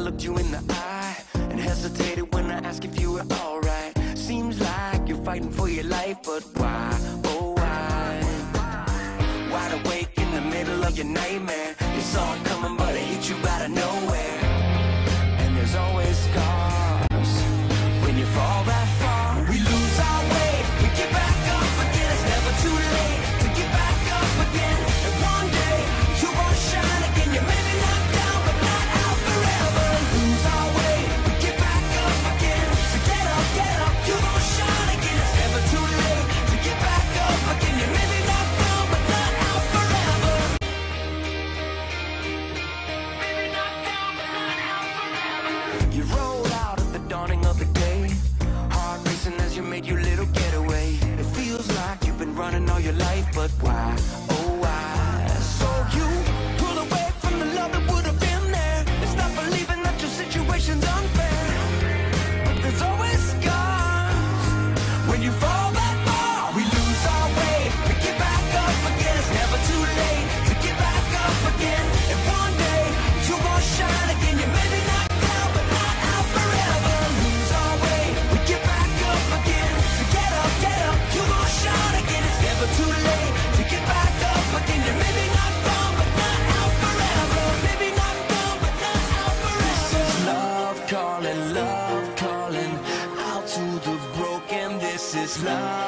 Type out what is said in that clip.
looked you in the eye and hesitated when I asked if you were alright. Seems like you're fighting for your life, but why, oh why? Wide awake in the middle of your nightmare. You saw it coming, but it hit you out of nowhere. And there's always scars when you fall that far. We lose our way, we get back up again. It's never too late to get back up again. And one day you won't shine again. You may be knocked down, but not out forever. Lose our way, we get back up again. So get up, you won't shine again. It's never too late to get back up again. You may be knocked down, but not out forever. Maybe knocked down, but not out forever. You rolled out at the dawning of the day, heart racing as you made your little getaway. It feels like you've been running all your life, but why, oh why? So you pull away from the love that would have been there, and stop believing that your situation's unfair. But there's always scars when you fall that far. We lose our way, we get back up again. It's never too late to get back up again. And one day you won't shine again. You may be knocked down, but not out forever. Lose our way, we get back up again. So get up, you won't shine again. It's never too late to get back up again. You may be knocked down, but not out forever. Maybe knocked down, but not out forever. This is love calling out to the broken. This is love